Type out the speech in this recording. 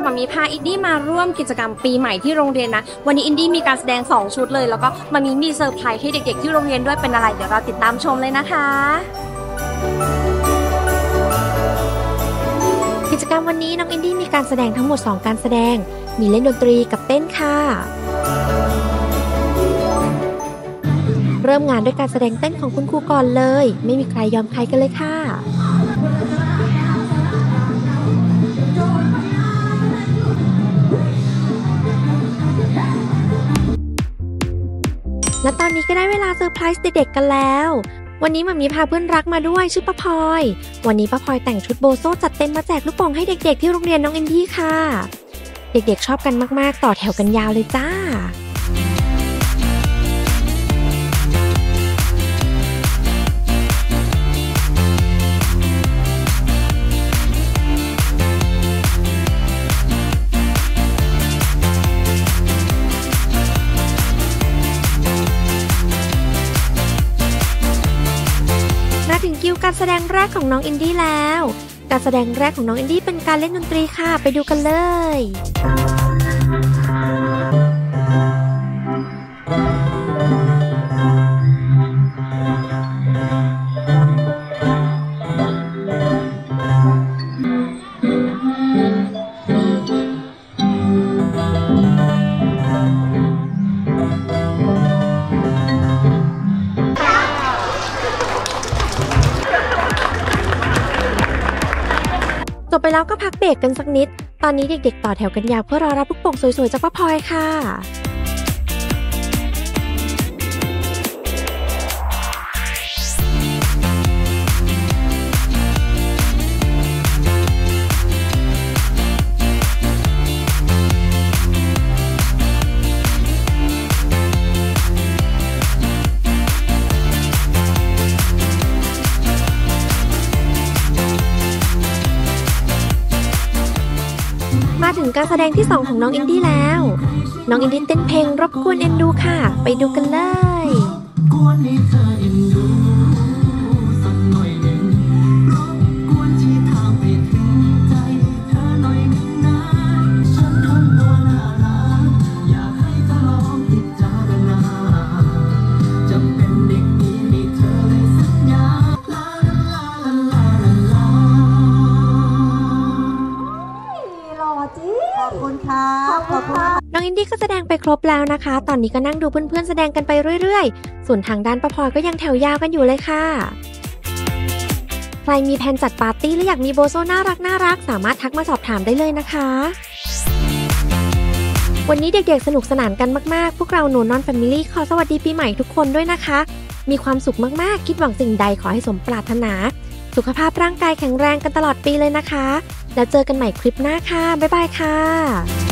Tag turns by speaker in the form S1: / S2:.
S1: มามีพาอินดี้มาร่วมกิจกรรมปีใหม่ที่โรงเรียนนะวันนี้อินดี้มีการแสดง2ชุดเลยแล้วก็มามีเซอร์ไพรส์ให้เด็กๆที่โรงเรียนด้วยเป็นอะไรเดี๋ยวเราติดตามชมเลยนะคะกิจกรรมวันนี้น้องอินดี้มีการแสดงทั้งหมด2การแสดงมีเล่นดนตรีกับเต้นค่ะเริ่มงานด้วยการแสดงเต้นของคุณครูก่อนเลยไม่มีใครยอมใครกันเลยค่ะและตอนนี้ก็ได้เวลาเซอร์ไพรส์เด็กๆกันแล้ววันนี้มามีพาเพื่อนรักมาด้วยชื่อป้าพลอยวันนี้ป้าพลอยแต่งชุดโบโซ่จัดเต็มมาแจกลูกโป่งให้เด็กๆที่โรงเรียนน้องอินดี้ค่ะเด็กๆชอบกันมากๆต่อแถวกันยาวเลยจ้าถึงคิวการแสดงแรกของน้องอินดี้แล้วการแสดงแรกของน้องอินดี้เป็นการเล่นดนตรีค่ะไปดูกันเลยจบไปแล้วก็พักเบรกกันสักนิดตอนนี้เด็กๆต่อแถวกันยาวเพื่อรอรับลูกโป่งสวยๆจากป้าพลอยค่ะมาถึงการแสดงที่2ของน้องอินดี้แล้วน้องอินดี้เต้นเพลงรบกวนเอ็นดูค่ะไปดูกันเลย
S2: ขอบคุณค่ะขอบคุณ
S1: น้องอินดี้ก็แสดงไปครบแล้วนะคะตอนนี้ก็นั่งดูเพื่อนๆแสดงกันไปเรื่อยๆส่วนทางด้านป้าพลอยก็ยังแถวยาวกันอยู่เลยค่ะใครมีแผนจัดปาร์ตี้หรืออยากมีโบโซ่น่ารักสามารถทักมาสอบถามได้เลยนะคะวันนี้เด็กๆสนุกสนานกันมากๆพวกเราหนูนอนแฟมิลี่ขอสวัสดีปีใหม่ทุกคนด้วยนะคะมีความสุขมากๆคิดหวังสิ่งใดขอให้สมปรารถนาสุขภาพร่างกายแข็งแรงกันตลอดปีเลยนะคะแล้วเจอกันใหม่คลิปหน้าค่ะบ๊ายบายค่ะ